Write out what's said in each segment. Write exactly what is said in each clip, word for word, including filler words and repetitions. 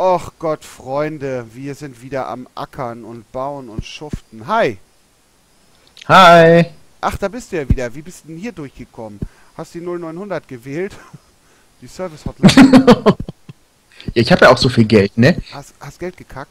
Och Gott, Freunde, wir sind wieder am Ackern und Bauen und Schuften. Hi! Hi! Ach, da bist du ja wieder. Wie bist du denn hier durchgekommen? Hast die null neunhundert gewählt? Die Service-Hotline? Ja, ich habe ja auch so viel Geld, ne? Hast, hast Geld gekackt?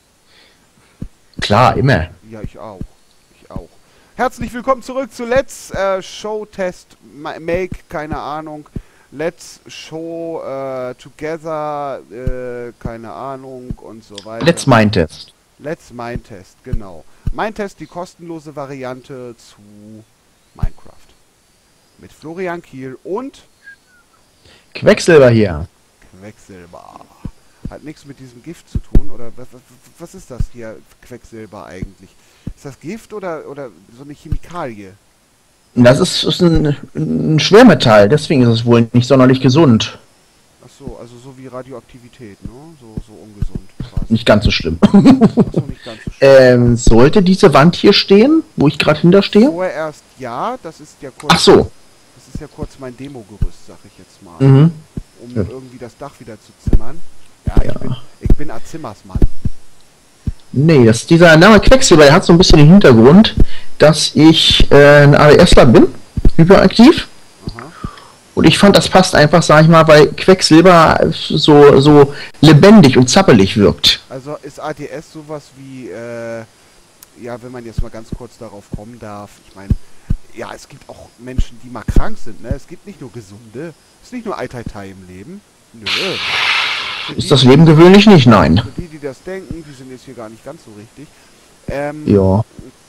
Klar, immer. Ja, ich auch. Ich auch. Herzlich willkommen zurück zu Let's äh, Show Test Make, keine Ahnung. Let's Show äh, Together, äh, keine Ahnung und so weiter. Let's Mind Test. Let's Mind Test, genau. Mind Test, die kostenlose Variante zu Minecraft. Mit Florian Kiel und Quecksilber hier. Quecksilber. Hat nichts mit diesem Gift zu tun, oder was, was, was ist das hier, Quecksilber eigentlich? Ist das Gift oder, oder so eine Chemikalie? Das ist, ist ein, ein Schwermetall, deswegen ist es wohl nicht sonderlich gesund. Ach so, also so wie Radioaktivität, ne? So, so ungesund quasi. Nicht ganz so schlimm. Ach so, nicht ganz so schlimm. ähm, sollte diese Wand hier stehen, wo ich gerade hinter stehe? Vorerst ja, das ist ja kurz. Ach so. Das ist ja kurz mein Demo-Gerüst, sag ich jetzt mal. Mhm. Um Ja. irgendwie das Dach wieder zu zimmern. Ja, ich Ja. bin, ich bin ein Zimmersmann. Nee, das, dieser Name Quecksilber, der hat so ein bisschen den Hintergrund, dass ich äh, ein ADSler bin, hyperaktiv. Aha. Und ich fand, das passt einfach, sag ich mal, weil Quecksilber so, so lebendig und zappelig wirkt. Also ist A D S sowas wie, äh, ja, wenn man jetzt mal ganz kurz darauf kommen darf, ich meine, ja, es gibt auch Menschen, die mal krank sind, ne? Es gibt nicht nur Gesunde, es ist nicht nur Ai-Tai-Tai im Leben. Nö. Für die, Ist das Leben gewöhnlich nicht? Nein. für die, die das denken, die sind jetzt hier gar nicht ganz so richtig. Ähm, Ja.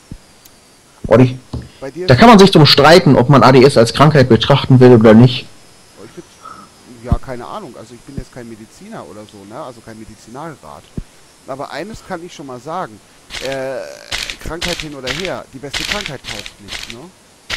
Und ich, bei dir da kann man sich drum streiten, ob man A D S als Krankheit betrachten will oder nicht. Ich würd, ja, keine Ahnung. Also ich bin jetzt kein Mediziner oder so, ne? Also kein Medizinalrat. Aber eines kann ich schon mal sagen. Äh, Krankheit hin oder her, die beste Krankheit taucht nicht, ne?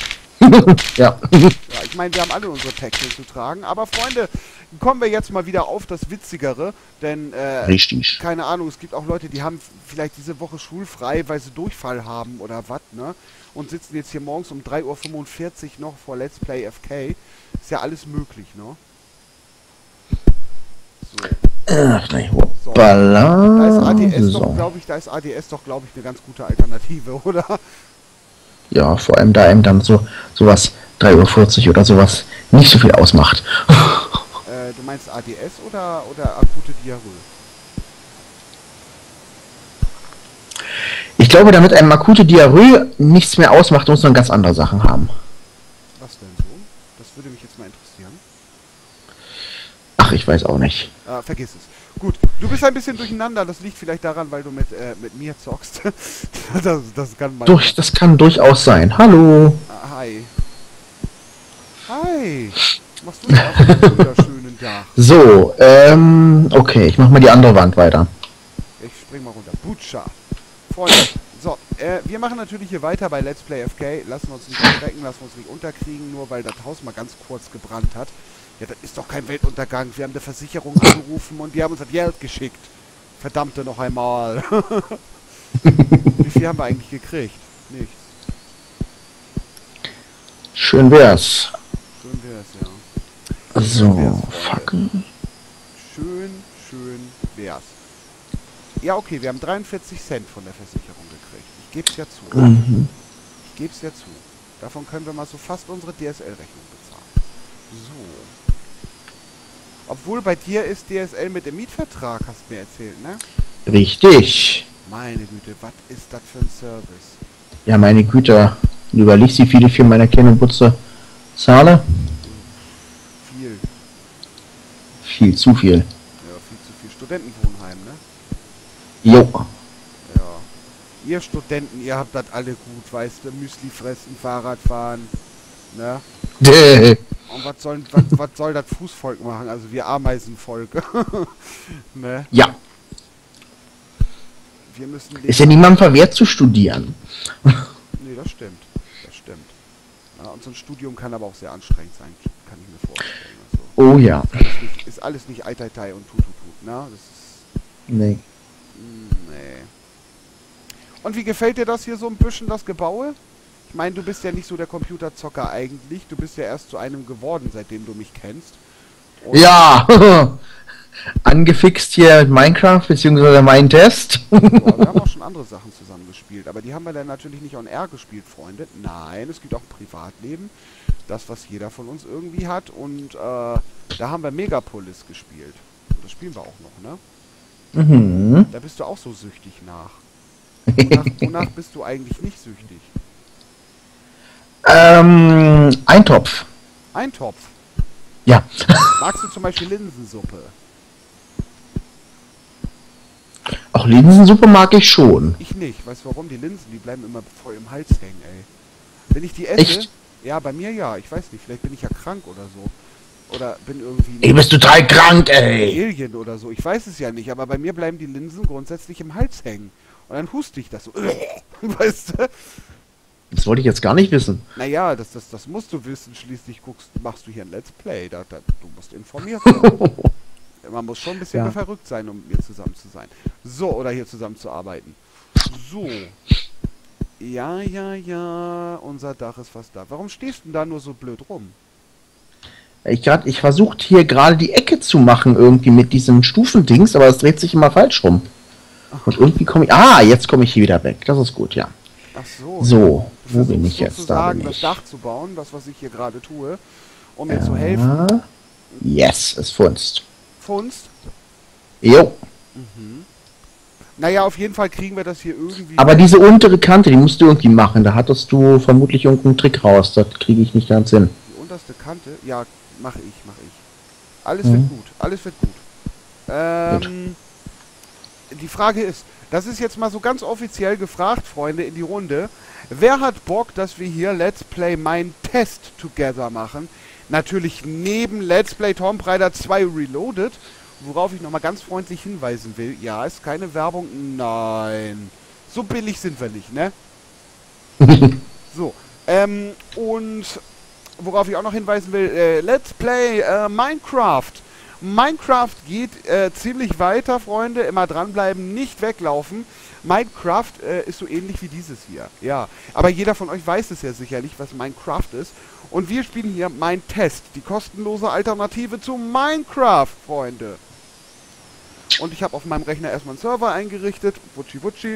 Ja. Ja, ich meine, wir haben alle unsere Päckchen zu tragen. Aber Freunde, kommen wir jetzt mal wieder auf das Witzigere. Denn, äh, Richtig. keine Ahnung, es gibt auch Leute, die haben vielleicht diese Woche schulfrei, weil sie Durchfall haben oder was, ne? Und sitzen jetzt hier morgens um drei Uhr fünfundvierzig noch vor Let's Play F K. Ist ja alles möglich, ne? So. Ach, nein, So. Da ist A D S so. doch, glaube ich, da ist A D S doch, glaube ich, eine ganz gute Alternative, oder? Ja, vor allem da eben dann so sowas drei Uhr vierzig oder sowas nicht so viel ausmacht. Äh, du meinst A D S oder, oder akute Diarrhoe? Ich glaube, damit einem akute Diarrhoe nichts mehr ausmacht, muss man ganz andere Sachen haben. Was denn so? Das würde mich jetzt mal interessieren. Ach, ich weiß auch nicht. Äh, vergiss es. Gut, du bist ein bisschen durcheinander, das liegt vielleicht daran, weil du mit, äh, mit mir zockst. das, das kann man... Durch, das kann durchaus sein. Hallo. Ah, hi. Hi. Was machst du denn auf einem wunderschönen Dach? So, ähm, okay, ich mach mal die andere Wand weiter. Ich spring mal runter. Butcher. Freunde, so, äh, wir machen natürlich hier weiter bei Let's Play F K. Lassen wir uns nicht erschrecken, lassen wir uns nicht unterkriegen, nur weil das Haus mal ganz kurz gebrannt hat. Ja, das ist doch kein Weltuntergang. Wir haben eine Versicherung angerufen und die haben uns das Geld geschickt. Verdammte noch einmal. Wie viel haben wir eigentlich gekriegt? Nichts. Schön wär's. Schön wär's, ja. So, Fackel. Schön, schön wär's. Ja, okay, wir haben dreiundvierzig Cent von der Versicherung gekriegt. Ich geb's ja zu. Mhm. Ich geb's ja zu. Davon können wir mal so fast unsere D S L-Rechnung bezahlen. So. Obwohl bei dir ist D S L mit dem Mietvertrag, hast du mir erzählt, ne? Richtig. Meine Güte, was ist das für ein Service? Ja, meine Güte. Du überlegst, wie viel ich für meine Kennenputze zahle? Viel. Viel, zu viel. Ja, viel zu viel. Studentenwohnheim, ne? Jo. Ja. Ihr Studenten, ihr habt das alle gut, weißt du? Müsli fressen, Fahrrad fahren, ne? Und was soll, was, was soll das Fußvolk machen? Also wir Ameisenvolk. Ne? Ja. Wir müssen Ist ja niemandem verwehrt zu studieren. Nee, das stimmt. Das stimmt. Ja, und so ein Studium kann aber auch sehr anstrengend sein, kann ich mir vorstellen. Also, Oh ja. ist, alles nicht, ist alles nicht Ai-Tai-Tai und Tututu, ne? Das ist... Nee. Nee. Und wie gefällt dir das hier so ein bisschen, das Gebaue? Ich meine, du bist ja nicht so der Computerzocker eigentlich. Du bist ja erst zu einem geworden, seitdem du mich kennst. Und Ja. Angefixt hier mit Minecraft, beziehungsweise meinen Test. Boah, wir haben auch schon andere Sachen zusammen gespielt, aber die haben wir dann natürlich nicht on air gespielt, Freunde. Nein, es gibt auch ein Privatleben, das, was jeder von uns irgendwie hat. Und äh, da haben wir Megapolis gespielt. Und das spielen wir auch noch, ne? Mhm. Da bist du auch so süchtig nach. Wonach, wonach bist du eigentlich nicht süchtig? ähm, Eintopf. Eintopf. Ja. Magst du zum Beispiel Linsensuppe? Auch Linsensuppe mag ich schon. Ich nicht. Weißt du warum? Die Linsen, die bleiben immer voll im Hals hängen, ey. Wenn ich die esse... Echt? Ja, bei mir ja. Ich weiß nicht. Vielleicht bin ich ja krank oder so. Oder bin irgendwie... Ey, bist du total krank, ey. Alien oder so. Ich weiß es ja nicht. Aber bei mir bleiben die Linsen grundsätzlich im Hals hängen. Und dann huste ich das so. Weißt du? Das wollte ich jetzt gar nicht wissen. Naja, das, das, das musst du wissen. Schließlich guckst, machst du hier ein Let's Play. Da, da, du musst informiert sein. Man muss schon ein bisschen Ja. verrückt sein, um hier zusammen zu sein. So, oder hier zusammen zu arbeiten. So. Ja, ja, ja. Unser Dach ist fast da. Warum stehst du denn da nur so blöd rum? Ich, grad- ich versucht hier gerade die Ecke zu machen, irgendwie mit diesem Stufendings, aber es dreht sich immer falsch rum. Und irgendwie komme ich... Ah, jetzt komme ich hier wieder weg. Das ist gut, ja. Ach so. So, Du wo bin versuchst ich jetzt? Da sozusagen bin das ich. Dach zu bauen, das, was ich hier gerade tue, um mir zu helfen. Ah, yes, es funzt. Funst. Jo. Naja, auf jeden Fall kriegen wir das hier irgendwie... Aber diese untere Kante, die musst du irgendwie machen. Da hattest du vermutlich irgendeinen Trick raus. Das kriege ich nicht ganz hin. Die unterste Kante? Ja, mache ich, mache ich. Alles Mhm. wird gut, alles wird gut. Ähm, die Frage ist, das ist jetzt mal so ganz offiziell gefragt, Freunde, in die Runde. Wer hat Bock, dass wir hier Let's Play Mein Test Together machen? Natürlich neben Let's Play Tomb Raider zwei Reloaded, worauf ich nochmal ganz freundlich hinweisen will. Ja, ist keine Werbung. Nein. So billig sind wir nicht, ne? So. Ähm, und worauf ich auch noch hinweisen will, äh, Let's Play äh, Minecraft. Minecraft geht äh, ziemlich weiter, Freunde. Immer dranbleiben, nicht weglaufen. Minecraft äh, ist so ähnlich wie dieses hier. Ja, aber jeder von euch weiß es ja sicherlich, was Minecraft ist. Und wir spielen hier Mein Test, die kostenlose Alternative zu Minecraft, Freunde. Und ich habe auf meinem Rechner erstmal einen Server eingerichtet. Wutschi Wutschi.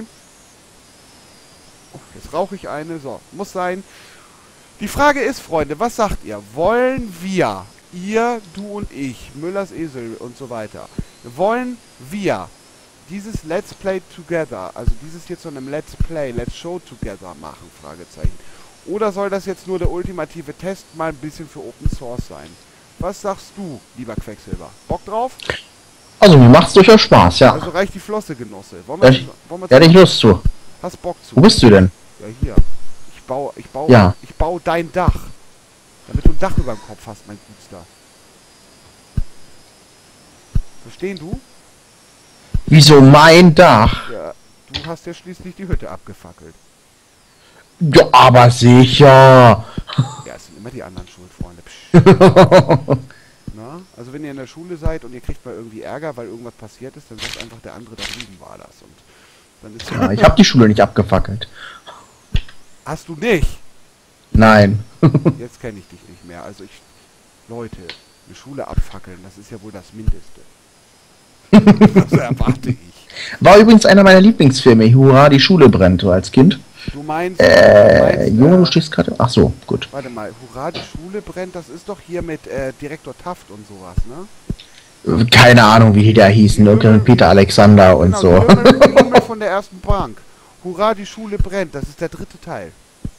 Oh, jetzt rauche ich eine. So, muss sein. Die Frage ist, Freunde, was sagt ihr? Wollen wir, ihr, du und ich, Müllers Esel und so weiter, wollen wir dieses Let's Play Together, also dieses hier zu einem Let's Play, Let's Show Together machen, Fragezeichen. Oder soll das jetzt nur der ultimative Test mal ein bisschen für Open Source sein? Was sagst du, lieber Quecksilber? Bock drauf? Also mir macht's durchaus Spaß, ja. Also reicht die Flosse, Genosse. Wollen Ja, wir, ich- wollen wir Ja, hätte ich Lust zu. Hast Bock zu? Wo bist du denn? Ja, hier. Ich baue, ich baue, Ja. ich baue dein Dach. Damit du ein Dach über dem Kopf hast, mein Gutster. Verstehen du? Wieso mein Dach? Ja, du hast ja schließlich die Hütte abgefackelt. Ja, aber sicher. Ja, es sind immer die anderen schuld, Freunde. Psch. Na? Also wenn ihr in der Schule seid und ihr kriegt mal irgendwie Ärger, weil irgendwas passiert ist, dann sagt einfach, der andere da drüben war das. Und dann ist Ja, ich habe die Schule nicht abgefackelt. Hast du nicht? Nein. Jetzt kenne ich dich nicht mehr. Also ich... Leute, eine Schule abfackeln, das ist ja wohl das Mindeste. Das erwarte ich. War übrigens einer meiner Lieblingsfilme. Hurra, die Schule brennt, so als Kind. Du meinst... du Äh, meinst, Junge, äh, du stehst gerade... Ach so, gut. Warte mal, Hurra, die Schule brennt, das ist doch hier mit äh, Direktor Taft und sowas, ne? Keine Ahnung, wie die da hießen. Irgendwann Peter Alexander und Genau, so. die Junge, die Junge von der ersten Bank. Hurra, die Schule brennt, das ist der dritte Teil.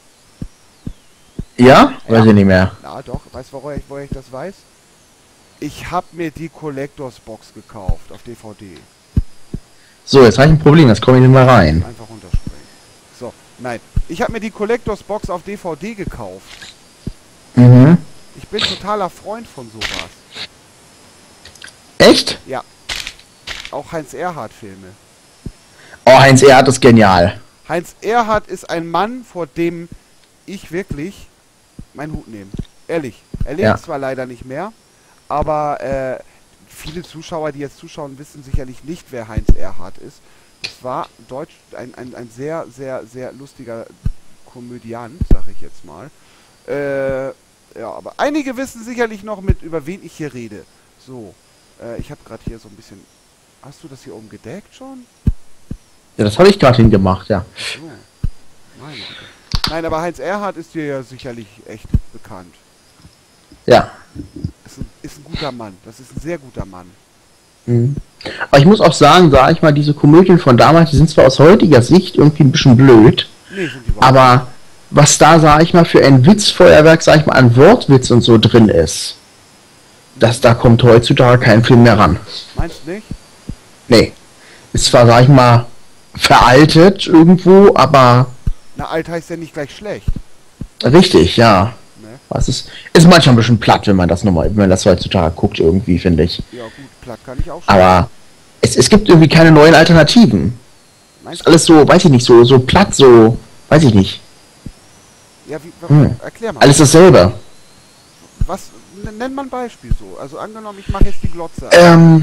Ja? Weiß ich nicht mehr. Na doch, weißt du, woher ich, woher ich das weiß? Ich hab mir die Collectors Box gekauft auf D V D. So, jetzt habe ich ein Problem. Jetzt komme ich nicht mal rein. Einfach runterspringen. So, nein. Ich habe mir die Collectors Box auf D V D gekauft. Mhm. Ich bin totaler Freund von sowas. Echt? Ja. Auch Heinz Erhardt Filme. Oh, Heinz Erhardt ist genial. Heinz Erhardt ist ein Mann, vor dem ich wirklich meinen Hut nehme. Ehrlich. Er lebt Ja. zwar leider nicht mehr, aber äh, viele Zuschauer, die jetzt zuschauen, wissen sicherlich nicht, wer Heinz Erhardt ist. Es war Deutsch, ein, ein, ein sehr, sehr, sehr lustiger Komödiant, sag ich jetzt mal. Äh, ja, aber einige wissen sicherlich noch, mit über wen ich hier rede. So. Äh, ich habe gerade hier so ein bisschen... Hast du das hier oben gedeckt schon? Ja, das habe ich gerade hingemacht, ja. So. Meine Güte. Nein, aber Heinz Erhardt ist dir ja sicherlich echt bekannt. Ja. Ist ein, ist ein guter Mann. Das ist ein sehr guter Mann. Mhm. Aber ich muss auch sagen, sag ich mal, diese Komödien von damals, die sind zwar aus heutiger Sicht irgendwie ein bisschen blöd, Nee, sind die überhaupt aber was da, sag ich mal, für ein Witzfeuerwerk, sag ich mal, an Wortwitz und so drin ist, das, da kommt heutzutage kein Film mehr ran. nicht. Meinst du nicht? Nee. Ist zwar, sag ich mal, veraltet irgendwo, aber Na, alt heißt ja nicht gleich schlecht. richtig, ja. Ne? Was ist, ist manchmal ein bisschen platt, wenn man das nochmal, wenn man das heutzutage guckt, irgendwie, finde ich. Ja gut, platt kann ich auch schon. Aber es, es gibt irgendwie keine neuen Alternativen. Meinst Ist alles so, weiß ich nicht, so, so platt, so, weiß ich nicht. du? Ja, wie, Hm. erklär mal. Alles dasselbe. Was, n- nenn mal ein Beispiel so. Also angenommen, ich mache jetzt die Glotze. Ähm,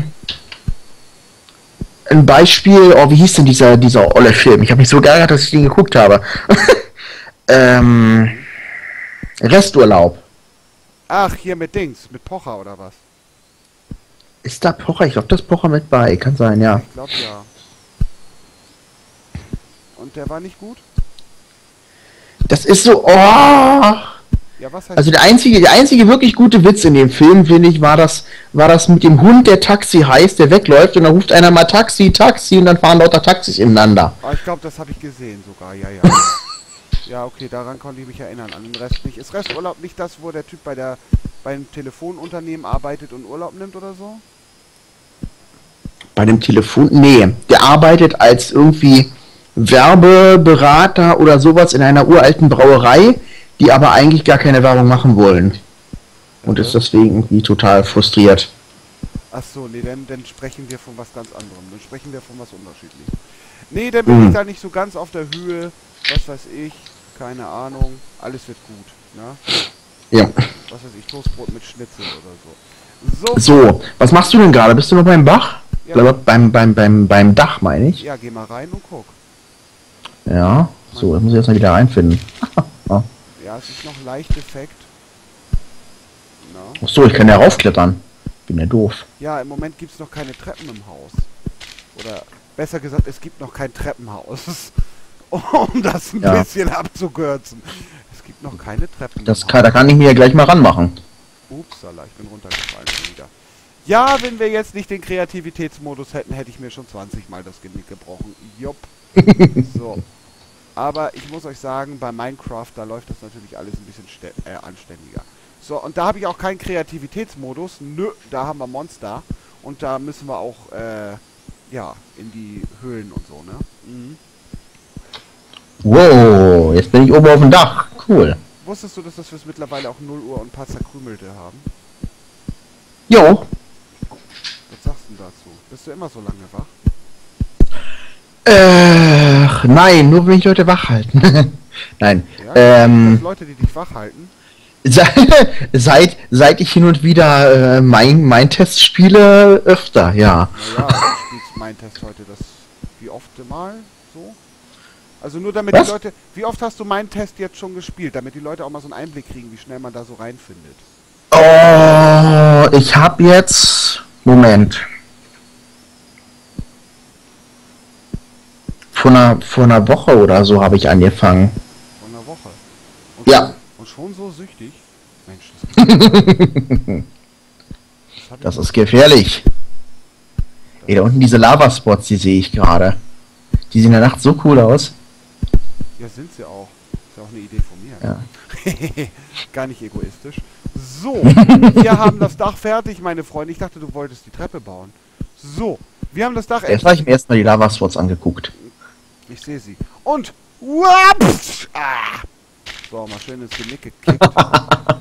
ein Beispiel, oh, wie hieß denn dieser, dieser olle Film? Ich habe mich so geärgert, dass ich den geguckt habe. ähm, Resturlaub. Ach, hier mit Dings, mit Pocher oder was? Ist da Pocher? Ich glaube, das Pocher mit bei. Kann sein, ja. Ich glaube ja. Und der war nicht gut? Das ist so, oh. Ja, was heißt Also der einzige, der einzige wirklich gute Witz in dem Film, finde ich, war das, war das mit dem Hund, der Taxi heißt, der wegläuft und dann ruft einer mal Taxi, Taxi und dann fahren lauter Taxis ineinander. Ah, ich glaube, das habe ich gesehen sogar, ja, ja. Ja, okay, daran konnte ich mich erinnern, an den Rest nicht. Ist Resturlaub nicht das, wo der Typ bei der beim Telefonunternehmen arbeitet und Urlaub nimmt oder so? Bei dem Telefon, nee, der arbeitet als irgendwie Werbeberater oder sowas in einer uralten Brauerei, die aber eigentlich gar keine Werbung machen wollen. Und ist deswegen irgendwie total frustriert. Ach so, nee, dann, dann sprechen wir von was ganz anderem. Dann sprechen wir von was Unterschiedlichem. Nee, dann bin Mhm. ich da nicht so ganz auf der Höhe. Was weiß ich, keine Ahnung. Alles wird gut, ne? Ja. Was weiß ich, Toastbrot mit Schnitzel oder so. So, So, was machst du denn gerade? Bist du noch beim Bach? Ja. Oder beim, beim, beim, beim Dach, meine ich. ja, geh mal rein und guck. Ja. So, das muss ich erstmal wieder reinfinden. Ja, es ist noch leicht defekt. Na? Ach so, ich kann ja raufklettern. Bin ja doof. Ja, im Moment gibt es noch keine Treppen im Haus. Oder besser gesagt, es gibt noch kein Treppenhaus. Um das ein Ja. bisschen abzukürzen. Es gibt noch keine Treppen Das im kann, da kann ich mir ja gleich mal ranmachen. Haus. Upsala, ich bin runtergefallen schon wieder. Ja, wenn wir jetzt nicht den Kreativitätsmodus hätten, hätte ich mir schon zwanzig Mal das Genick gebrochen. Jopp. So. Aber ich muss euch sagen, bei Minecraft, da läuft das natürlich alles ein bisschen stä- äh, anständiger. So, und da habe ich auch keinen Kreativitätsmodus. Nö, da haben wir Monster. Und da müssen wir auch, äh, ja, in die Höhlen und so, ne? Mhm. Wow, jetzt bin ich oben auf dem Dach. Cool. Wusstest du, dass das wir mittlerweile auch null Uhr und ein paar zerkrümelte haben? Jo. Was sagst du denn dazu? Bist du immer so lange wach? Äh, nein, nur wenn ich Leute wach halten. Nein. Ja? Ähm, Gibt es Leute, die dich wach halten? se- seit, seit ich hin und wieder äh, mein, mein Test spiele, öfter, ja. Naja, du spielst mein Test heute das wie oft mal so? Also nur damit Was? die Leute... Wie oft hast du meinen Test jetzt schon gespielt? Damit die Leute auch mal so einen Einblick kriegen, wie schnell man da so reinfindet. Oh, ich hab jetzt... Moment. Vor einer, vor einer Woche oder so habe ich angefangen. Von einer Woche. Und Ja. Schon, und schon so süchtig? Mensch, das geht das hab ich Das noch- ist gefährlich. Ey, da unten diese Lavaspots, die sehe ich gerade. Die sehen in der Nacht so cool aus. Ja, sind sie auch. Ist ja auch eine Idee von mir. Ja. Gar nicht egoistisch. So, wir haben das Dach fertig, meine Freunde. Ich dachte, du wolltest die Treppe bauen. So, wir haben das Dach Jetzt habe ich mir erstmal die Lavaspots angeguckt. Ich sehe sie. Und... Waps! Ah! So, mal schön ins Genick gekickt.